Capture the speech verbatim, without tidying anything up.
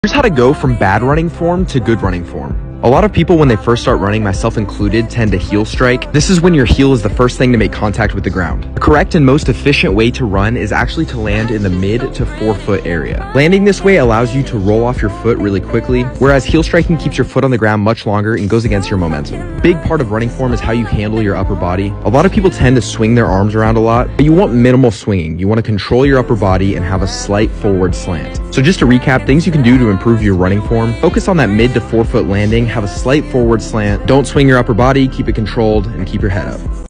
Here's how to go from bad running form to good running form. A lot of people when they first start running, myself included, tend to heel strike. This is when your heel is the first thing to make contact with the ground. The correct and most efficient way to run is actually to land in the mid to forefoot area. Landing this way allows you to roll off your foot really quickly, whereas heel striking keeps your foot on the ground much longer and goes against your momentum. Big part of running form is how you handle your upper body. A lot of people tend to swing their arms around a lot, but you want minimal swinging. You want to control your upper body and have a slight forward slant. So just to recap, things you can do to improve your running form: focus on that mid to forefoot landing, have a slight forward slant, don't swing your upper body, keep it controlled, and keep your head up.